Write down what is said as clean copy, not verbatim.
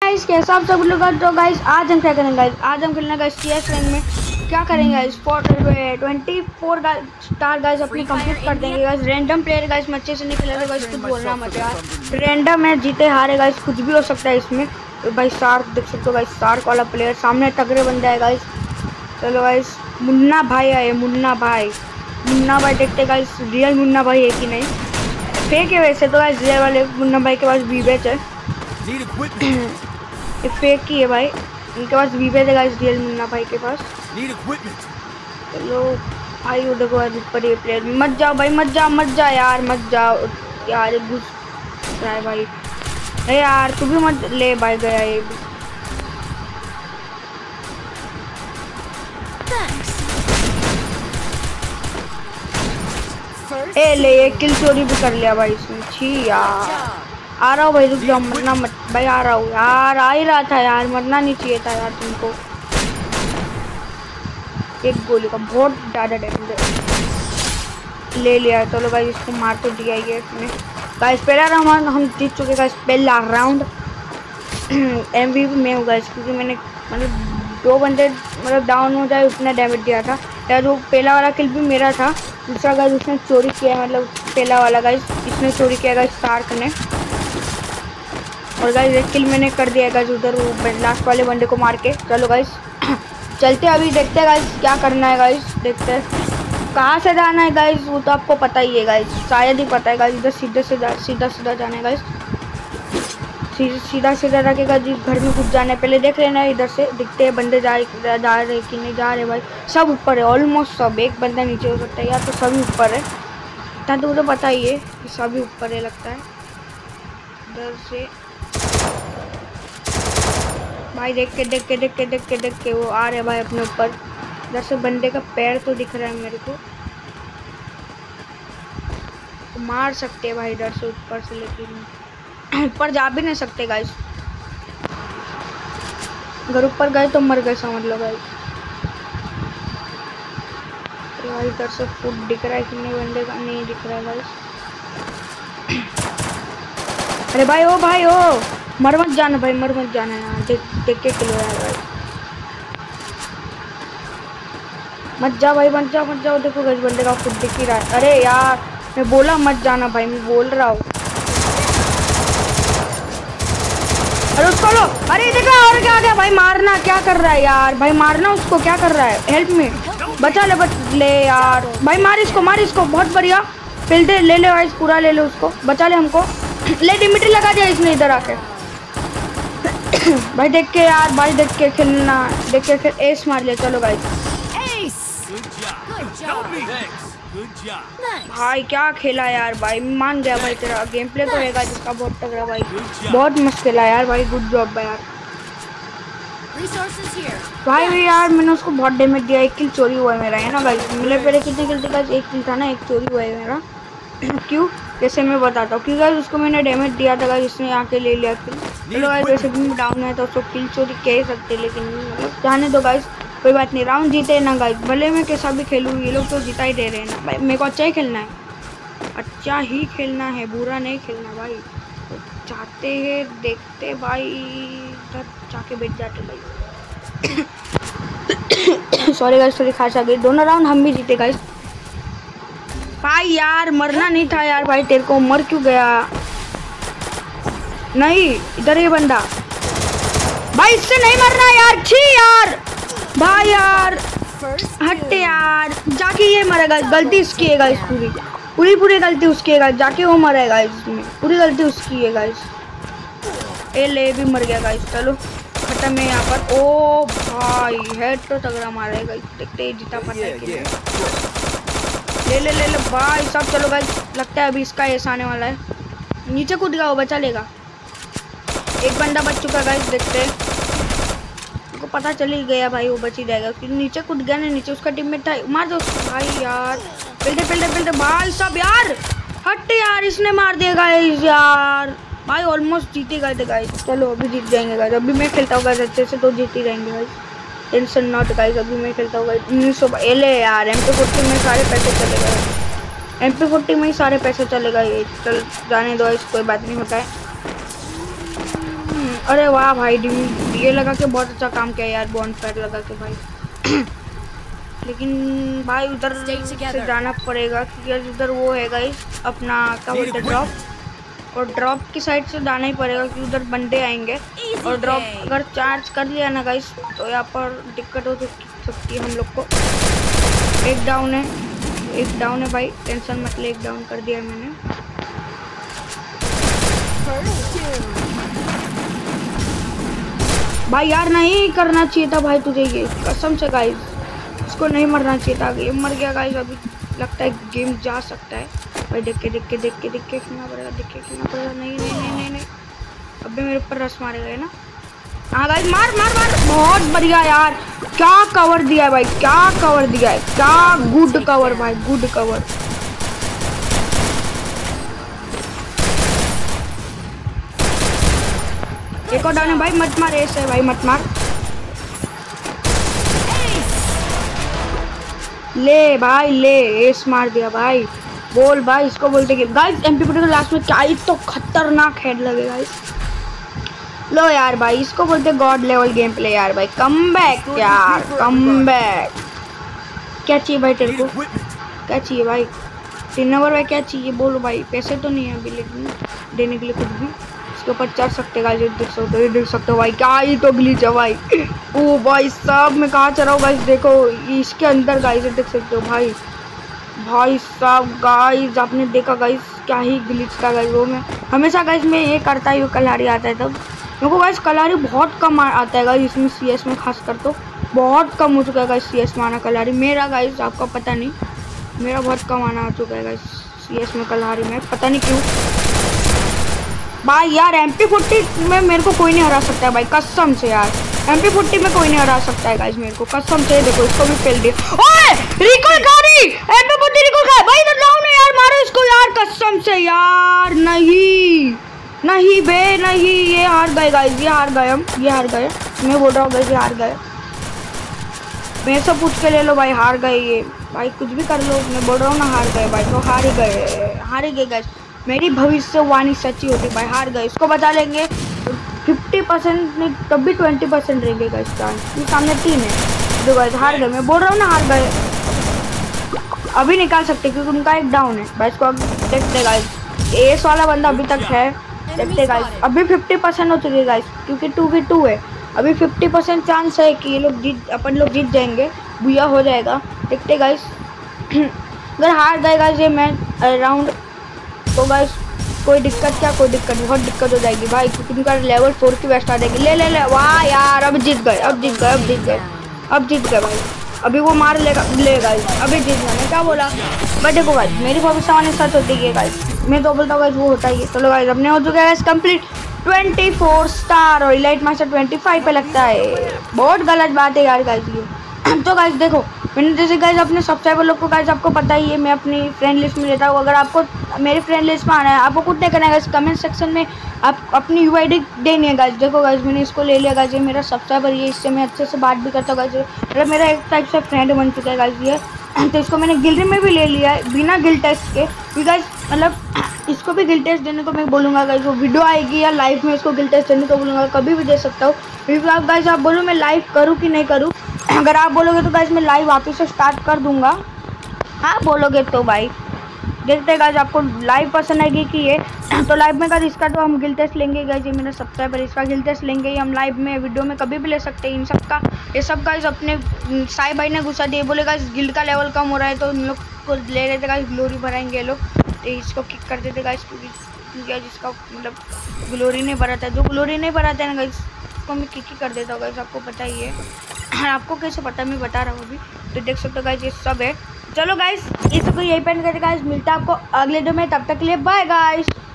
Guys कैसा आप सब लोग। तो गाइस आज हम क्या करेंगे गाइस, आज हम खेलना गाइस CS रैंक में। क्या करेंगे गाइस 24 स्टार गाइस अपनी कंप्लीट कर देंगे गाइस। रैंडम प्लेयर गाइस में अच्छे से नहीं खेला गाइस, कुछ बोलना मत यार। रैंडम है, जीते हारे गाइस कुछ भी हो सकता है इसमें। तो भाई शार्क देख सकते हो गाइस, शार्क वाला प्लेयर सामने तगड़े बंदा है गाइस। चलो गाइस मुन्ना भाई आए, मुन्ना भाई देखते गाइस रियल मुन्ना भाई है कि नहीं। फेक है वैसे तो गाइस, रियल वाले मुन्ना भाई के पास वीवेज है। ये फेक ही है भाई, इनके पास वीवेज है गाइस रियल मुन्ना भाई के पास। चलो भाई वो देखो यार ऊपर ये प्लेयर, मत जाओ भाई, मत जा यार, मत जाओ यार, घुस रहा है भाई। अरे यार तू भी मत ले भाई, गया ये भी। ए ले एक किल चोरी भी कर लिया भाई इसने, छी यार। आ रहा हूँ भाई, रुक जाओ, मरना मत भाई, आ रहा हूँ यार, आ ही रहा था यार, मरना नहीं चाहिए था यार तुमको। एक गोली का बहुत ज़्यादा डैमेज ले लिया। चलो भाई इसको मार तो दिया ही है इसने गाइस। पहला राउंड हम जीत चुके गाइस, पहला राउंड MVP में हूँ गाइस, क्योंकि मैंने मतलब 2 बंदे मतलब डाउन हो जाए उतना डैमेज दिया था यार। वो पहला वाला किल भी मेरा था। दूसरा गाइस उसने चोरी किया, मतलब पहला वाला गाइस इसने चोरी किया गाइस, शार्क ने। और गाइस एक किल मैंने कर दिया गाइस उधर वो लास्ट वाले बंदे को मार के। चलो गाइस चलते अभी देखते हैं गाइस क्या करना है गाइस, देखते हैं कहाँ से जाना है गाइस, वो तो आपको पता ही है गाइस, शायद ही पता है गाइस। इधर सीधा जाना है गाइस, सीधा जाके गाइस घर में कुछ जाना है, पहले देख लेना है इधर से, दिखते हैं बंदे जा रहे कि नहीं जा रहे भाई। सब ऊपर है ऑलमोस्ट सब, एक बंदा नीचे हो सकता है यार, तो सभी ऊपर है। इतना तो मुझे पता ही है कि सभी ऊपर है लगता है। इधर से भाई देख के वो आ रहे भाई अपने ऊपर। इधर से बंदे का पैर तो दिख रहा है मेरे को, तो मार सकते हैं भाई इधर से ऊपर से, लेकिन ऊपर जा भी नहीं सकते गाइस। अगर ऊपर गए तो मर गए समझ लो गाइस। भाई इधर से फुट दिख रहा है कि नहीं, बंदे का नहीं दिख रहा है गाइस। अरे भाई ओ मर मत जाना भाई, मर मत जाना यार, देख के किलो यार भाई, मत जा भाई, मत जाओ। देखो गाइस बंदे का खुद दिख ही रहा है। अरे यार मैं बोला मत जाना भाई, मैं बोल रहा हूँ। अरे उसको लो, अरे देखो और क्या गया भाई, मारना क्या कर रहा है यार भाई, मारना उसको, क्या कर रहा है, हेल्प में बचा ले यार भाई, मार इसको बहुत बढ़िया। फिल्टर ले भाई, पूरा ले लो उसको, बचा ले हमको। ले डिमिट्री लगा दिया इसने इधर आके भाई, देख के यार भाई, देख के खेलना, देख के फिर एस मार लिया। चलो गाइस भाई क्या खेला यार भाई, मान गया भाई, तेरा गेम प्ले तो रहेगा जिसका बहुत तगड़ा भाई, बहुत मस्त खेला यार भाई, गुड जॉब भाई यार। भाई यार मैंने उसको बहुत डैमेज दिया, एक किल चोरी हुआ है मेरा, है ना गाइस। मेरे पहले कितने किल थे गाइस, एक किल था ना, एक चोरी हुआ है मेरा। क्यों जैसे मैं बताता हूँ, क्योंकि गाइस उसको मैंने डैमेज दिया था गाइस, उसने आके ले लिया किल। चलो गाइस वैसे भी डाउन है तो उसको किल चोरी कह ही सकते, लेकिन मतलब जाने दो गाइस, कोई बात नहीं। राउंड जीते ना गाइस, भले मैं कैसा भी खेलूँ, ये लोग तो जीता ही दे रहे हैं ना भाई। मेरे को अच्छा ही खेलना है, अच्छा ही खेलना है, बुरा नहीं खेलना भाई। तो चाहते हैं देखते भाई, इधर जाके बैठ जाते भाई। सॉरी गाइस थोड़ी खांसी आ गई। दोनों राउंड हम भी जीते गाइस। भाई यार मरना नहीं था यार भाई, तेरे को मर क्यों गया। नहीं इधर ये बंदा भाई, इससे नहीं मरना यार, छी यार भाई यार, हट यार, जाके ये मरेगा, गलती इसकी है गाइस, पूरी गलती उसकी है गाइस, जाके वो मरेगा, इसमें पूरी गलती उसकी है गाइस। ए ले भी मर गया गाइस। चलो खत्म है यहाँ पर। ओ भाई हेड तो तगड़ा मारेगा, देखते जीता पाता है कि ले भाई सब। चलो गाइस लगता है अभी इसका ऐसा आने वाला है, नीचे कूद गया वो, बचा लेगा। एक बंदा बच चुका गाइस, देखते हैं, को पता चल ही गया भाई, वो बच ही जाएगा, उसके नीचे कूद गया ना, नीचे उसका टीममेट था, मार दो उसको भाई यार। पेलते भाई सब यार, हट यार, इसने मार दिया गाइस यार भाई, ऑलमोस्ट जीते गए थे गाइस। चलो अभी जीत जाएंगे गाइस, अभी मैं खेलता हूँ गाइस अच्छे से, तो जीत ही रहेंगे गाइस, टेंशन नॉट गाइस। अभी मैं खेलता हूँ गाइस 1900। ले यार MP40 में सारे पैसे चले गए, MP40 में ही सारे पैसे चले गए। चल जाने दो इस, कोई बात नहीं होता है। अरे वाह भाई, ये लगा के बहुत अच्छा काम किया यार, बॉनफायर लगा के भाई। लेकिन भाई उधर से जाना पड़ेगा क्योंकि उधर वो है गाइस अपना क्या बोलते हैं ड्रॉप, और ड्रॉप की साइड से जाना ही पड़ेगा क्योंकि उधर बंदे आएंगे। और ड्रॉप अगर चार्ज कर लिया ना गाइस तो यहाँ पर दिक्कत हो सकती है हम लोग को। एक डाउन है भाई, टेंशन मत ले, एक डाउन कर दिया मैंने। भाई यार नहीं करना चाहिए था भाई तुझे ये, कसम से गाइस इसको नहीं मरना चाहिए था। गेम मर गया गाइस, अभी लगता है गेम जा सकता है भाई। देख के खेलना पड़ेगा, नहीं। अबे मेरे ऊपर रस मारेगा ना। हाँ गाइस मार, बहुत बढ़िया यार, क्या कवर दिया है भाई, क्या कवर दिया है, क्या गुड कवर भाई, गुड कवर। एक और डाउन है भाई, मत मार, ऐसे है भाई, मत मार। ले भाई ले, एस मार दिया भाई। बोल भाई, इसको बोलते कि गाइस MP40 के लास्ट में क्या ही तो खतरनाक हेड लगे गाइस। लो यार भाई, इसको बोलते गॉड लेवल गेम प्ले यार भाई। कम बैक यार, कम बैक। क्या चाहिए भाई तेरे को, क्या चाहिए भाई? 3 नंबर भाई क्या चाहिए बोलो भाई। पैसे तो नहीं है अभी लेकिन देने के लिए कुछ भी। इसके ऊपर चढ़ सकते गाइस, देख सकते हो भाई, क्या ही तो ग्लिच है भाई। ओ भाई साहब मैं कहाँ चढ़ा हूँ गाइस, देखो इसके अंदर गाइस देख सकते हो भाई। भाई साहब गाइस आपने देखा गाइस क्या ही ग्लिच था गाइस। वो मैं हमेशा गाइस मैं ये करता ही कलारी आता है तब मेरे को गाइस, कलारी बहुत कम आता है गाइस इसमें, CS में खासकर तो बहुत कम हो चुका है गाइस CS में आना कलारी मेरा गाइस। आपका पता नहीं, मेरा बहुत कम आना आ चुका है गाइस CS में कलारी में, पता नहीं क्यों भाई। यार MP40 में मेरे को कोई नहीं हरा सकता है भाई, कसम से यार। MP40 में कोई नहीं हरा सकता है गाइस मेरे को, कसम से। देखो इसको भी फेल दिया। ओए रिकॉल खा रही, MP40 रिकॉल खा भाई। इधर डाउन है यार, मारो इसको यार, कसम से यार। नहीं बे नहीं, ये हार गए गाइस, ये हार गए हम, ये हार गए। मैं बोल रहा हूँ गाइस ये हार गए। मेरे से पूछ के ले लो भाई, हार गए ये भाई, कुछ भी कर लो, मैं बोल रहा हूँ ना हार गए भाई। तो हार ही गए गाइस। मेरी भविष्यवाणी सच्ची होती भाई, हार गए। इसको बचा लेंगे 50% नहीं तब भी 20% रहेंगे गाइस चांस। ये सामने 3 है, दो गाइस हार गए। मैं बोल रहा हूँ ना हार गए। अभी निकाल सकते क्योंकि उनका एक डाउन है भाई। इसको अब देखते गाइस, एस वाला बंदा अभी तक है, देखते गाइस। अभी 50% हो चुके गाइस क्योंकि 2v2 है। अभी 50% चांस है कि ये लोग अपन लोग जीत जाएंगे, बुया हो जाएगा, देखते गाइस। अगर हार गए गाइस ये मैच राउंड तो गाइस कोई दिक्कत क्या, कोई दिक्कत, बहुत दिक्कत हो जाएगी भाई क्योंकि उनका लेवल 4 की वेस्ट आ जाएगी। ले वाह यार, अब जीत गए भाई। अभी वो मार लेगा अभी जीत गए। मैं क्या बोला बट देखो गाइस मेरी भविष्यवाणी सच होती है गाइस, मैं तो बोलता हूँ गाइस वो होता ही है। चलो गाइस अपने हो चुके हैं कंप्लीट 24 स्टार और इलाइट मास्टर 25 पे लगता है। बहुत गलत बात है यार गाइस ये। तो गाइस देखो मैंने जैसे गाइस अपने सब्सक्राइबर लोग को गाइस आपको पता ही है मैं अपनी फ्रेंड लिस्ट में लेता हूँ। अगर आपको मेरी फ्रेंड लिस्ट में आना है आपको कुछ नहीं करना है गाइस, कमेंट सेक्शन में आप अपनी UID देनी है गाइस। देखो गाइस मैंने इसको ले लिया गाइस, ये मेरा सब्सक्राइबर ये, इससे मैं अच्छे से बात भी करता हूँ गाइस, मतलब मेरा एक टाइप से फ्रेंड बन चुका है गाइस ये। तो इसको मैंने गिल्ड में भी ले लिया है बिना गिल्ड टेस्ट के, क्योंकि गाइस मतलब इसको भी गिल्ड टेस्ट देने को मैं बोलूँगा गाइस। वो वीडियो आएगी या लाइव में इसको गिल्ड टेस्ट देने को बोलूँगा, कभी भी दे सकता हूँ। क्योंकि आप गाइस आप बोलो मैं लाइव करूँ कि नहीं करूँ, अगर आप बोलोगे तो गाइस मैं लाइव वापस से स्टार्ट कर दूँगा। हाँ बोलोगे तो भाई देखते हैं गाइस आपको लाइव पसंद आएगी कि ये, तो लाइव में गाइस इसका तो हम गिल्ड टेस्ट लेंगे गाइस। ये मेरा सब्सक्राइबर इसका गिल्ड टेस्ट लेंगे ही हम लाइव में, वीडियो में कभी भी ले सकते हैं इन सब का। ये सब गाइस अपने साई भाई ने गुस्सा दिए, बोले गाइस गिल्ड का लेवल कम हो रहा है तो उन लोग को ले रहे थे गाइस, ग्लोरी भराएंगे लोग, तो इसको किक कर देते गाइस क्योंकि जिसका मतलब ग्लोरी नहीं भराता है, जो ग्लोरी नहीं भराता है ना गाइस उसको मैं किक ही कर देता हूँ गाइस, आपको पता ही है। आपको कैसे पता मैं बता रहा हूँ अभी, तो देख सकते हो गाइस ये सब है। चलो गाइस इसको यही पेंट करके गाइस मिलता है आपको अगले वीडियो में, तब तक के लिए बाय गाइस।